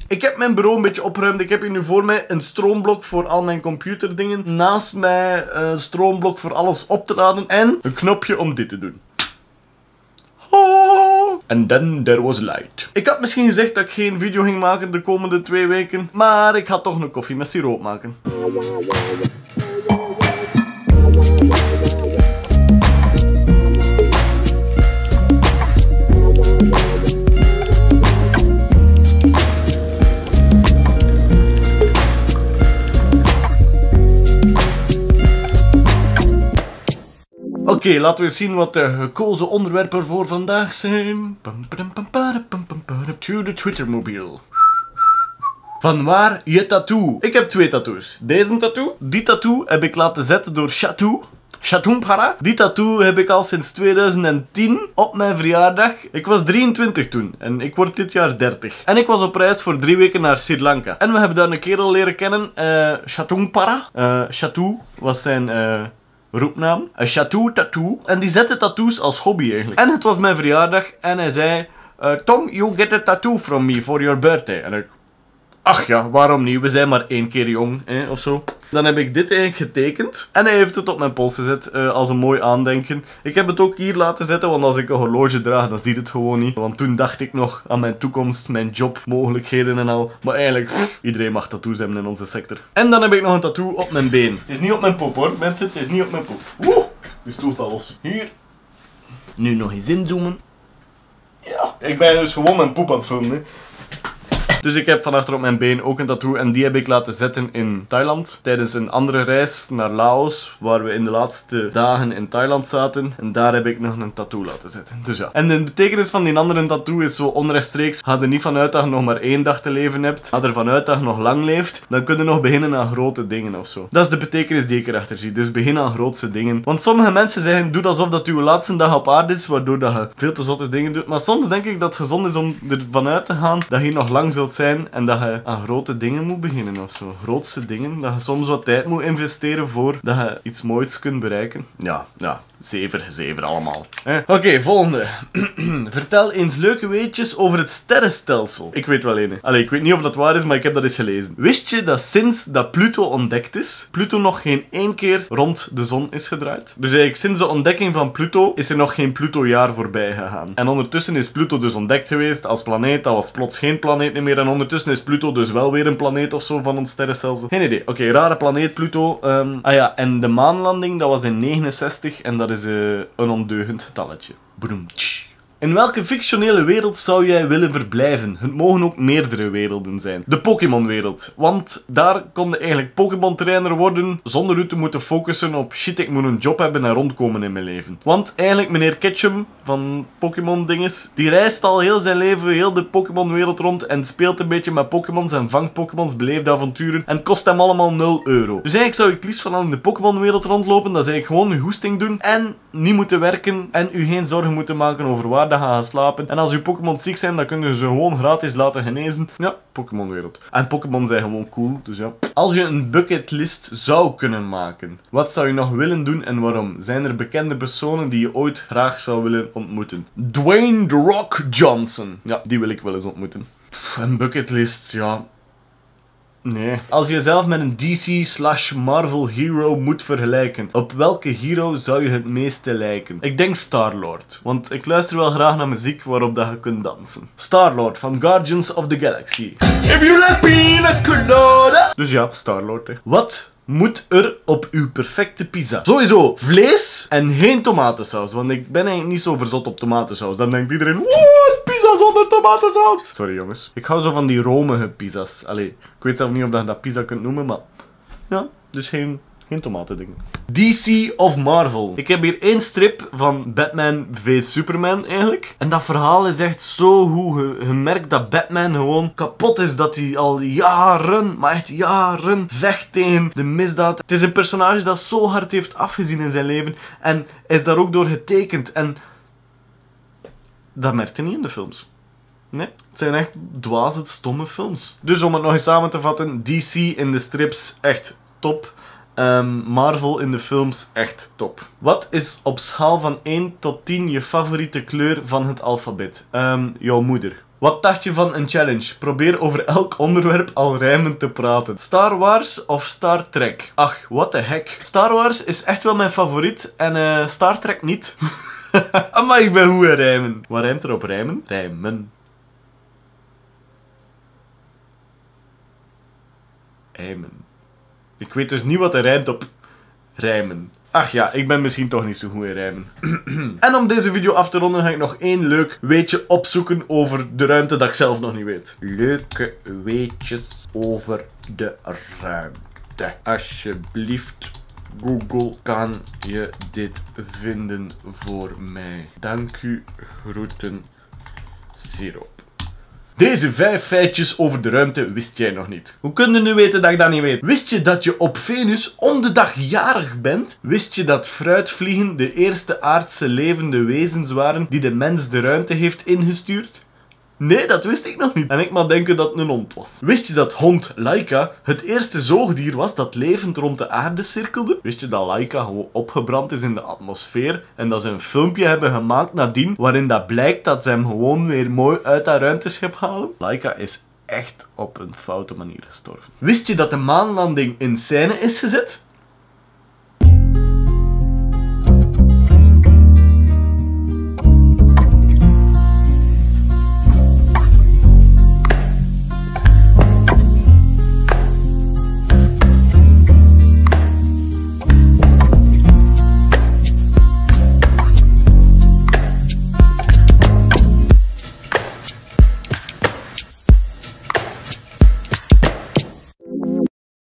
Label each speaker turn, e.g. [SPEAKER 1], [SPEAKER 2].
[SPEAKER 1] Ik heb mijn bureau een beetje opgeruimd. Ik heb hier nu voor mij een stroomblok voor al mijn computerdingen. Naast mij een stroomblok voor alles op te laden. En een knopje om dit te doen. And then there was light. Ik had misschien gezegd dat ik geen video ging maken de komende 2 weken. Maar ik ga toch een koffie met siroop maken. Oké, laten we eens zien wat de gekozen onderwerpen voor vandaag zijn. To the Twittermobiel. Vanwaar je tattoo? Ik heb 2 tattoos. Deze tattoo. Die tattoo heb ik laten zetten door Chatou. Chatumpara. Die tattoo heb ik al sinds 2010 op mijn verjaardag. Ik was 23 toen en ik word dit jaar 30. En ik was op reis voor 3 weken naar Sri Lanka. En we hebben daar een kerel leren kennen. Chatumpara. Chatou was zijn... roepnaam. Een Chatou tattoo. En die zette tattoos als hobby eigenlijk. En het was mijn verjaardag en hij zei... Tom, you get a tattoo from me for your birthday. En ik... Ach ja, waarom niet? We zijn maar 1 keer jong, of zo. Dan heb ik dit eigenlijk getekend. En hij heeft het op mijn pols gezet, als een mooi aandenken. Ik heb het ook hier laten zetten, want als ik een horloge draag, dan ziet het gewoon niet. Want toen dacht ik nog aan mijn toekomst, mijn jobmogelijkheden en al. Maar eigenlijk, iedereen mag tattoos hebben in onze sector. En dan heb ik nog een tattoo op mijn been. Het is niet op mijn poep hoor, mensen, het is niet op mijn poep. Woe! Die stoel staat los. Hier. Nu nog eens inzoomen. Ja. Ik ben dus gewoon mijn poep aan het filmen. Dus ik heb van achter op mijn been ook een tattoo en die heb ik laten zetten in Thailand. Tijdens een andere reis naar Laos, waar we in de laatste dagen in Thailand zaten. En daar heb ik nog een tattoo laten zetten. Dus ja. En de betekenis van die andere tattoo is zo onrechtstreeks. Ga er niet vanuit dat je nog maar 1 dag te leven hebt. Ga er vanuit dat je nog lang leeft. Dan kun je nog beginnen aan grote dingen of zo. Dat is de betekenis die ik erachter zie. Dus begin aan grootste dingen. Want sommige mensen zeggen, doe alsof dat uw laatste dag op aarde is, waardoor dat je veel te zotte dingen doet. Maar soms denk ik dat het gezond is om ervan uit te gaan dat je nog lang zult zijn en dat je aan grote dingen moet beginnen of zo. Grootste dingen, dat je soms wat tijd moet investeren voordat je iets moois kunt bereiken. Ja, zever allemaal. Oké, volgende. Vertel eens leuke weetjes over het sterrenstelsel. Ik weet wel een. Allee, ik weet niet of dat waar is, maar ik heb dat eens gelezen. Wist je dat sinds dat Pluto ontdekt is, Pluto nog geen 1 keer rond de zon is gedraaid? Dus eigenlijk sinds de ontdekking van Pluto is er nog geen Pluto-jaar voorbij gegaan. En ondertussen is Pluto dus ontdekt geweest als planeet. Dat was plots geen planeet meer. En ondertussen is Pluto dus wel weer een planeet of zo van ons sterrenstelsel. Geen idee. Oké, rare planeet Pluto. En de maanlanding, dat was in 69 en dat is een ondeugend getalletje. Broemtsch. In welke fictionele wereld zou jij willen verblijven? Het mogen ook meerdere werelden zijn. De Pokémon-wereld. Want daar kon je eigenlijk Pokémon-trainer worden zonder u te moeten focussen op shit, ik moet een job hebben en rondkomen in mijn leven. Want eigenlijk meneer Ketchum van Pokémon-dinges, die reist al heel zijn leven, heel de Pokémon-wereld rond en speelt een beetje met Pokémons en vangt Pokémons, beleeft avonturen en het kost hem allemaal 0 euro. Dus eigenlijk zou ik liefst van in de Pokémon-wereld rondlopen, dat is eigenlijk gewoon uw hoesting doen en niet moeten werken en u geen zorgen moeten maken over waar dat gaat slapen. En als uw Pokémon ziek zijn, dan kunnen ze gewoon gratis laten genezen. Ja, Pokémon-wereld. En Pokémon zijn gewoon cool, dus ja. Als je een bucketlist zou kunnen maken, wat zou je nog willen doen en waarom? Zijn er bekende personen die je ooit graag zou willen ontmoeten? Dwayne The Rock Johnson. Ja, die wil ik wel eens ontmoeten. Een bucketlist, ja... Nee. Als je jezelf met een DC/Marvel hero moet vergelijken, op welke hero zou je het meeste lijken? Ik denk Star-Lord, want ik luister wel graag naar muziek waarop dat je kunt dansen. Star-Lord van Guardians of the Galaxy. If you like pina colada. Dus ja, Star-Lord, hè. Wat moet er op uw perfecte pizza? Sowieso vlees en geen tomatensaus, want ik ben eigenlijk niet zo verzot op tomatensaus. Dan denkt iedereen, what? Pizza zonder tomatensaus? Sorry jongens. Ik hou zo van die romige pizza's. Allee, ik weet zelf niet of je dat pizza kunt noemen, maar... Ja, dus geen tomatendingen. DC of Marvel? Ik heb hier 1 strip van Batman v Superman eigenlijk. En dat verhaal is echt zo goed. Je merkt dat Batman gewoon kapot is. Dat hij al jaren, maar echt jaren, vecht tegen de misdaad. Het is een personage dat zo hard heeft afgezien in zijn leven. En is daar ook door getekend. En dat merkte niet in de films. Nee, het zijn echt dwaze, stomme films. Dus om het nog eens samen te vatten. DC in de strips echt top. Marvel in de films echt top. Wat is op schaal van 1 tot 10 je favoriete kleur van het alfabet? Jouw moeder. Wat dacht je van een challenge? Probeer over elk onderwerp al rijmend te praten. Star Wars of Star Trek? Ach, what the heck. Star Wars is echt wel mijn favoriet en Star Trek niet. Maar ik ben goed in rijmen. Wat rijmt er op rijmen? Rijmen. Rijmen. Ik weet dus niet wat er rijmt op rijmen. Ach ja, ik ben misschien toch niet zo goed in rijmen. En om deze video af te ronden ga ik nog één leuk weetje opzoeken over de ruimte dat ik zelf nog niet weet. Leuke weetjes over de ruimte. Alsjeblieft, Google, kan je dit vinden voor mij? Dank u, groeten, Siroop. Deze 5 feitjes over de ruimte wist jij nog niet. Hoe kun je nu weten dat ik dat niet weet? Wist je dat je op Venus om de dag jarig bent? Wist je dat fruitvliegen de eerste aardse levende wezens waren die de mens de ruimte heeft ingestuurd? Nee, dat wist ik nog niet. En ik mag denken dat het een hond was. Wist je dat hond Laika het eerste zoogdier was dat levend rond de aarde cirkelde? Wist je dat Laika gewoon opgebrand is in de atmosfeer en dat ze een filmpje hebben gemaakt nadien waarin dat blijkt dat ze hem gewoon weer mooi uit dat ruimteschip halen? Laika is echt op een foute manier gestorven. Wist je dat de maanlanding in scène is gezet?